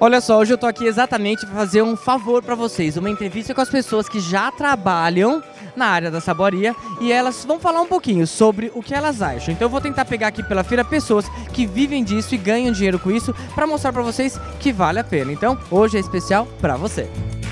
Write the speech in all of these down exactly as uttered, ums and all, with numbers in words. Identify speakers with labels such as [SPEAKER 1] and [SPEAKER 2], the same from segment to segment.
[SPEAKER 1] Olha só, hoje eu tô aqui exatamente para fazer um favor para vocês, uma entrevista com as pessoas que já trabalham na área da saboaria e elas vão falar um pouquinho sobre o que elas acham. Então eu vou tentar pegar aqui pela feira pessoas que vivem disso e ganham dinheiro com isso para mostrar para vocês que vale a pena. Então hoje é especial para você.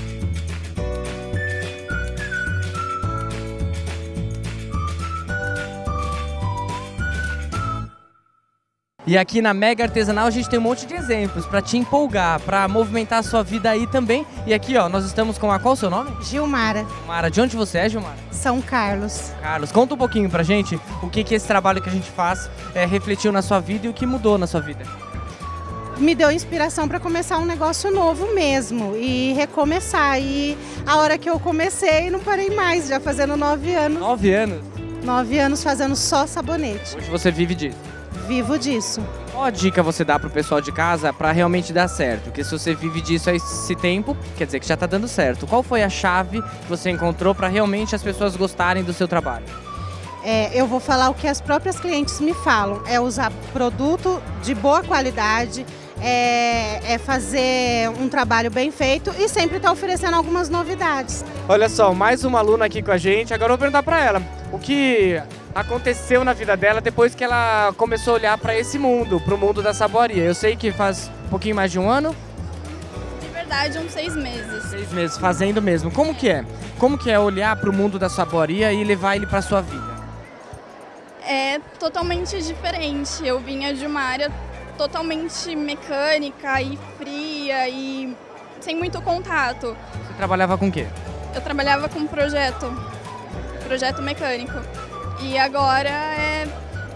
[SPEAKER 1] E aqui na Mega Artesanal a gente tem um monte de exemplos para te empolgar, para movimentar a sua vida aí também. E aqui, ó, nós estamos com a... Qual o seu nome?
[SPEAKER 2] Gilmara.
[SPEAKER 1] Gilmara, de onde você é, Gilmara?
[SPEAKER 2] São Carlos.
[SPEAKER 1] Carlos, conta um pouquinho pra gente o que que esse trabalho que a gente faz é, refletiu na sua vida e o que mudou na sua vida.
[SPEAKER 2] Me deu inspiração para começar um negócio novo mesmo e recomeçar. E a hora que eu comecei, não parei mais, já fazendo nove anos.
[SPEAKER 1] Nove anos?
[SPEAKER 2] Nove anos fazendo só sabonete.
[SPEAKER 1] Hoje você vive disso?
[SPEAKER 2] Vivo disso.
[SPEAKER 1] Qual a dica você dá pro pessoal de casa para realmente dar certo? Porque se você vive disso há esse tempo, quer dizer que já tá dando certo. Qual foi a chave que você encontrou para realmente as pessoas gostarem do seu trabalho?
[SPEAKER 2] É, eu vou falar o que as próprias clientes me falam. É usar produto de boa qualidade, é, é fazer um trabalho bem feito e sempre estar oferecendo algumas novidades.
[SPEAKER 1] Olha só, mais uma aluna aqui com a gente. Agora eu vou perguntar para ela o que aconteceu na vida dela depois que ela começou a olhar para esse mundo, para o mundo da saboaria. Eu sei que faz um pouquinho mais de um ano.
[SPEAKER 3] De verdade, uns seis meses.
[SPEAKER 1] Seis meses, fazendo mesmo. Como que é? Como que é olhar para o mundo da saboaria e levar ele para sua vida?
[SPEAKER 3] É totalmente diferente. Eu vinha de uma área totalmente mecânica e fria e sem muito contato.
[SPEAKER 1] Você trabalhava com o quê?
[SPEAKER 3] Eu trabalhava com projeto, projeto mecânico. E agora é...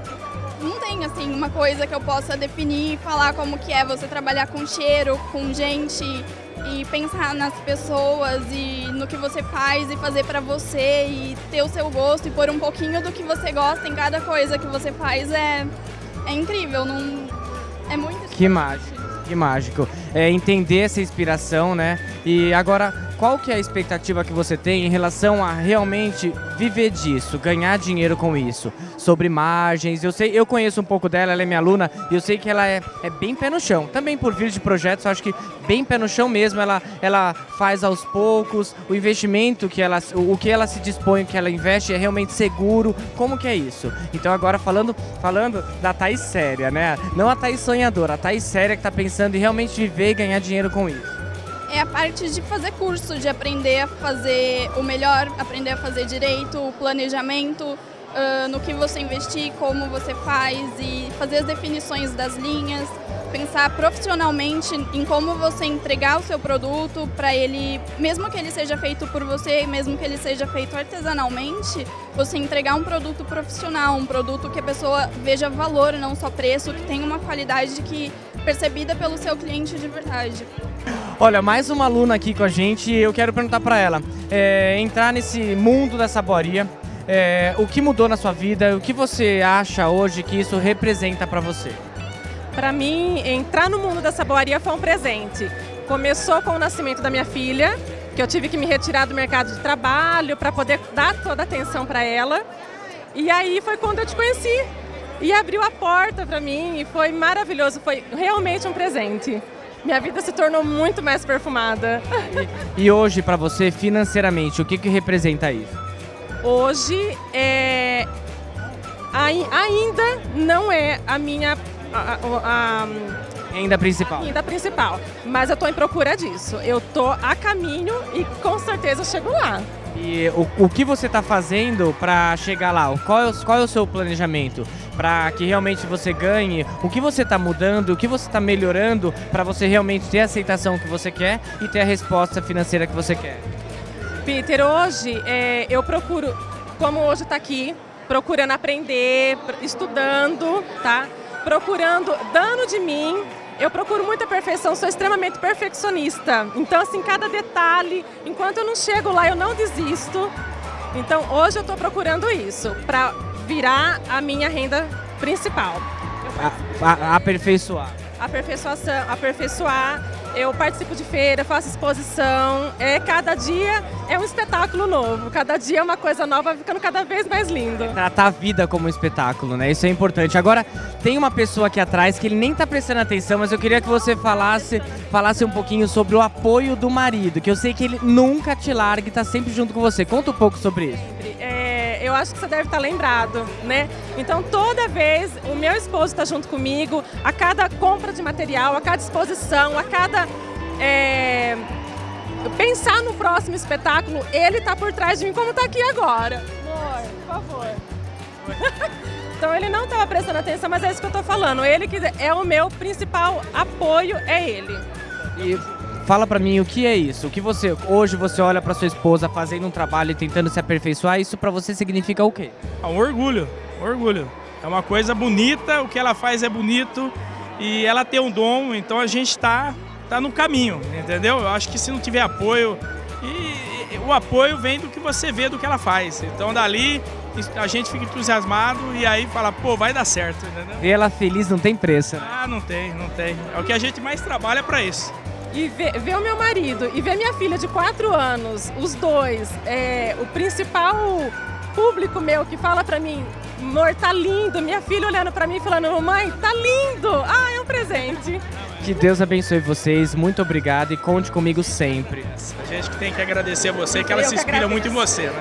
[SPEAKER 3] não tem assim uma coisa que eu possa definir e falar como que é você trabalhar com cheiro, com gente e pensar nas pessoas e no que você faz e fazer pra você e ter o seu gosto e pôr um pouquinho do que você gosta em cada coisa que você faz é, é incrível, não... é muito...
[SPEAKER 1] Que mágico, que mágico. É entender essa inspiração, né? E agora, qual que é a expectativa que você tem em relação a realmente viver disso, ganhar dinheiro com isso? Sobre margens, eu sei, eu conheço um pouco dela, ela é minha aluna, e eu sei que ela é, é bem pé no chão. Também por vir de projetos, eu acho que bem pé no chão mesmo, ela, ela faz aos poucos, o investimento que ela, o que ela se dispõe, o que ela investe é realmente seguro. Como que é isso? Então agora falando, falando da Thaís séria, né? Não a Thaís sonhadora, a Thaís séria que tá pensando em realmente viver e ganhar dinheiro com isso.
[SPEAKER 3] É a parte de fazer curso, de aprender a fazer o melhor, aprender a fazer direito, o planejamento, uh, no que você investir, como você faz e fazer as definições das linhas, pensar profissionalmente em como você entregar o seu produto para ele, mesmo que ele seja feito por você, mesmo que ele seja feito artesanalmente, você entregar um produto profissional, um produto que a pessoa veja valor, não só preço, que tenha uma qualidade que percebida pelo seu cliente de verdade.
[SPEAKER 1] Olha, mais uma aluna aqui com a gente e eu quero perguntar para ela, é, entrar nesse mundo da saboaria, é, o que mudou na sua vida, o que você acha hoje que isso representa para você?
[SPEAKER 4] Para mim, entrar no mundo da saboaria foi um presente. Começou com o nascimento da minha filha, que eu tive que me retirar do mercado de trabalho para poder dar toda a atenção para ela. E aí foi quando eu te conheci e abriu a porta para mim e foi maravilhoso, foi realmente um presente. Minha vida se tornou muito mais perfumada.
[SPEAKER 1] E, e hoje, para você, financeiramente, o que que representa isso?
[SPEAKER 4] Hoje, é, ainda não é a minha a, a, a,
[SPEAKER 1] renda principal.
[SPEAKER 4] A renda principal, mas eu estou em procura disso. Eu estou a caminho e com certeza eu chego lá.
[SPEAKER 1] E o, o que você está fazendo para chegar lá? Qual é, o, qual é o seu planejamento? Para que realmente você ganhe? O que você está mudando? O que você está melhorando para você realmente ter a aceitação que você quer e ter a resposta financeira que você quer?
[SPEAKER 4] Peter, hoje é, eu procuro, como hoje está aqui, procurando aprender, estudando, tá? Procurando, dando de mim. Eu procuro muita perfeição, sou extremamente perfeccionista. Então, assim, cada detalhe, enquanto eu não chego lá, eu não desisto. Então, hoje eu estou procurando isso, para virar a minha renda principal.
[SPEAKER 1] A, a, aperfeiçoar.
[SPEAKER 4] Aperfeiçoação, aperfeiçoar eu participo de feira, faço exposição, é, cada dia é um espetáculo novo, cada dia é uma coisa nova, ficando cada vez mais lindo.
[SPEAKER 1] Tratar a vida como um espetáculo, né? Isso é importante. Agora, tem uma pessoa aqui atrás que ele nem tá prestando atenção, mas eu queria que você falasse, falasse um pouquinho sobre o apoio do marido, que eu sei que ele nunca te larga e tá sempre junto com você. Conta um pouco sobre isso.
[SPEAKER 4] É, eu acho que você deve estar lembrado, né? Então, toda vez o meu esposo está junto comigo, a cada compra de material, a cada exposição, a cada... É, pensar no próximo espetáculo, ele tá por trás de mim, como tá aqui agora. Amor, por favor. Então ele não estava prestando atenção, mas é isso que eu tô falando. Ele que é o meu principal apoio, é ele.
[SPEAKER 1] E fala pra mim o que é isso? O que você hoje você olha pra sua esposa fazendo um trabalho e tentando se aperfeiçoar, isso pra você significa o quê?
[SPEAKER 5] É um orgulho, orgulho. É uma coisa bonita, o que ela faz é bonito e ela tem um dom, então a gente tá tá no caminho, entendeu? Eu acho que se não tiver apoio, e, e o apoio vem do que você vê do que ela faz. Então dali a gente fica entusiasmado e aí fala, pô, vai dar certo, entendeu?
[SPEAKER 1] Ver ela feliz não tem preço, né?
[SPEAKER 5] Ah, não tem, não tem. É o que a gente mais trabalha pra isso.
[SPEAKER 4] E ver, ver o meu marido e ver minha filha de quatro anos, os dois, é, o principal público meu que fala pra mim, amor, tá lindo, minha filha olhando pra mim e falando, mamãe, tá lindo, ah, é um presente.
[SPEAKER 1] Que Deus abençoe vocês, muito obrigado e conte comigo sempre.
[SPEAKER 5] A gente que tem que agradecer a você, que ela
[SPEAKER 4] Eu
[SPEAKER 5] se
[SPEAKER 4] que
[SPEAKER 5] inspira
[SPEAKER 4] agradeço.
[SPEAKER 5] muito em você, né?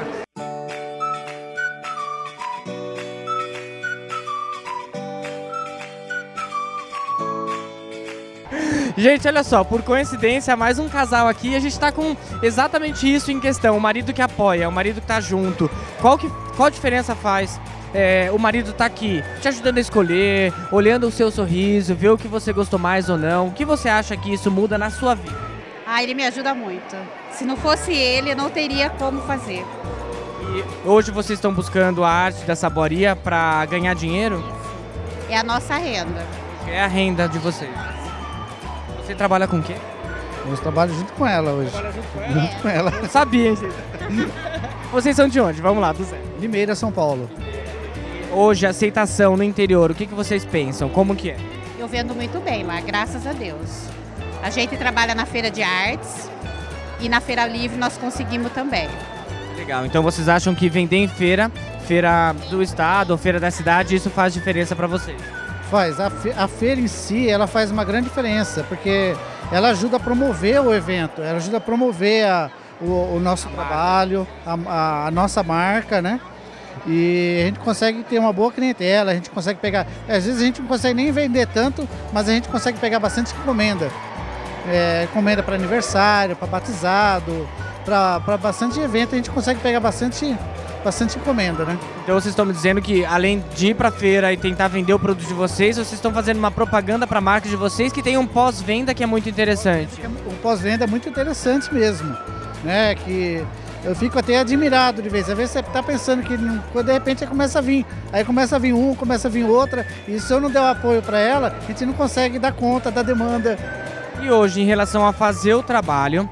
[SPEAKER 1] Gente, olha só, por coincidência, mais um casal aqui e a gente tá com exatamente isso em questão, o marido que apoia, o marido que tá junto. Qual, que, qual diferença faz? É, o marido tá aqui te ajudando a escolher, olhando o seu sorriso, ver o que você gostou mais ou não. O que você acha que isso muda na sua vida?
[SPEAKER 6] Ah, ele me ajuda muito. Se não fosse ele, eu não teria como fazer.
[SPEAKER 1] E hoje vocês estão buscando a arte da saboaria para ganhar dinheiro?
[SPEAKER 6] É a nossa renda.
[SPEAKER 1] É a renda de vocês. Você trabalha com o quê?
[SPEAKER 7] Eu trabalho junto com ela hoje. Junto com ela.
[SPEAKER 1] Eu sabia, gente. Vocês são de onde? Vamos lá, do zero.
[SPEAKER 7] Limeira, São Paulo.
[SPEAKER 1] Hoje, a aceitação no interior, o que, que vocês pensam? Como que é?
[SPEAKER 6] Eu vendo muito bem lá, graças a Deus. A gente trabalha na Feira de Artes e na Feira Livre nós conseguimos também.
[SPEAKER 1] Legal, então vocês acham que vender em feira, feira do estado ou feira da cidade, isso faz diferença para vocês?
[SPEAKER 7] Faz. A, fe a feira em si, ela faz uma grande diferença, porque ela ajuda a promover o evento, ela ajuda a promover a, o, o nosso trabalho, a, a, a nossa marca, né? E a gente consegue ter uma boa clientela, a gente consegue pegar... Às vezes a gente não consegue nem vender tanto, mas a gente consegue pegar bastante encomenda. É, encomenda para aniversário, para batizado, para bastante evento, a gente consegue pegar bastante, bastante encomenda, né?
[SPEAKER 1] Então vocês estão me dizendo que além de ir para feira e tentar vender o produto de vocês, vocês estão fazendo uma propaganda para a marca de vocês que tem um pós-venda que é muito interessante.
[SPEAKER 7] O pós-venda é muito interessante mesmo, né? Que eu fico até admirado de vez. Às vezes você está pensando que de repente começa a vir, aí começa a vir um, começa a vir outra, e se eu não der o apoio para ela, a gente não consegue dar conta da demanda.
[SPEAKER 1] E hoje, em relação a fazer o trabalho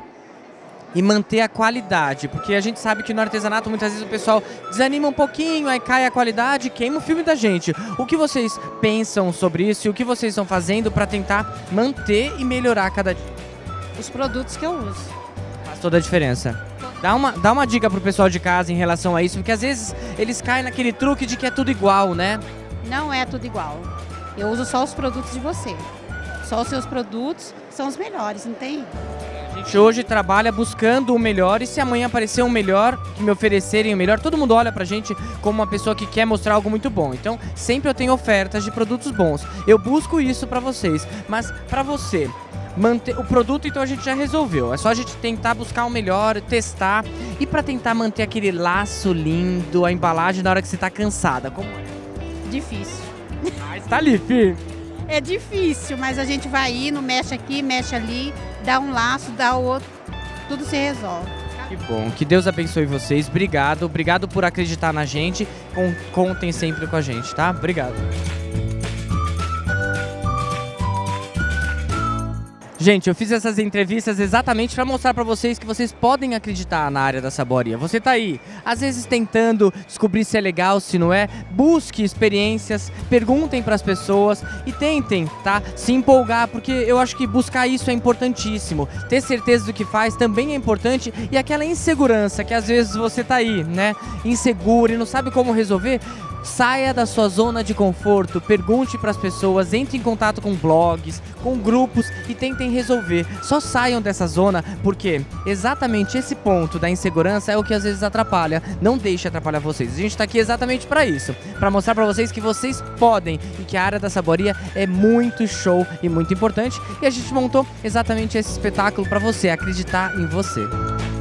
[SPEAKER 1] e manter a qualidade, porque a gente sabe que no artesanato muitas vezes o pessoal desanima um pouquinho, aí cai a qualidade e queima o filme da gente. O que vocês pensam sobre isso e o que vocês estão fazendo para tentar manter e melhorar cada dia?
[SPEAKER 6] Os produtos que eu uso.
[SPEAKER 1] Faz toda a diferença. Dá uma, dá uma dica pro pessoal de casa em relação a isso, porque às vezes eles caem naquele truque de que é tudo igual, né?
[SPEAKER 6] Não é tudo igual. Eu uso só os produtos de você. Só os seus produtos são os melhores, não tem?
[SPEAKER 1] A gente hoje trabalha buscando o melhor e se amanhã aparecer um melhor, que me oferecerem o melhor, todo mundo olha pra gente como uma pessoa que quer mostrar algo muito bom. Então, sempre eu tenho ofertas de produtos bons. Eu busco isso pra vocês, mas pra você manter o produto, então a gente já resolveu. É só a gente tentar buscar o melhor, testar e pra tentar manter aquele laço lindo, a embalagem na hora que você tá cansada. Como é?
[SPEAKER 6] Difícil.
[SPEAKER 1] Mas tá ali, firme.
[SPEAKER 6] É difícil, mas a gente vai indo, mexe aqui, mexe ali, dá um laço, dá o outro, tudo se resolve.
[SPEAKER 1] Que bom, que Deus abençoe vocês. Obrigado, obrigado por acreditar na gente. Contem sempre com a gente, tá? Obrigado. Gente, eu fiz essas entrevistas exatamente para mostrar para vocês que vocês podem acreditar na área da saboaria. Você tá aí, às vezes tentando descobrir se é legal, se não é. Busque experiências, perguntem para as pessoas e tentem, tá? Se empolgar, porque eu acho que buscar isso é importantíssimo. Ter certeza do que faz também é importante, e aquela insegurança que às vezes você tá aí, né? Inseguro e não sabe como resolver. Saia da sua zona de conforto, pergunte para as pessoas, entre em contato com blogs, com grupos e tentem resolver. Só saiam dessa zona, porque exatamente esse ponto da insegurança é o que às vezes atrapalha. Não deixe atrapalhar vocês. A gente está aqui exatamente para isso, para mostrar para vocês que vocês podem e que a área da saboaria é muito show e muito importante. E a gente montou exatamente esse espetáculo para você acreditar em você.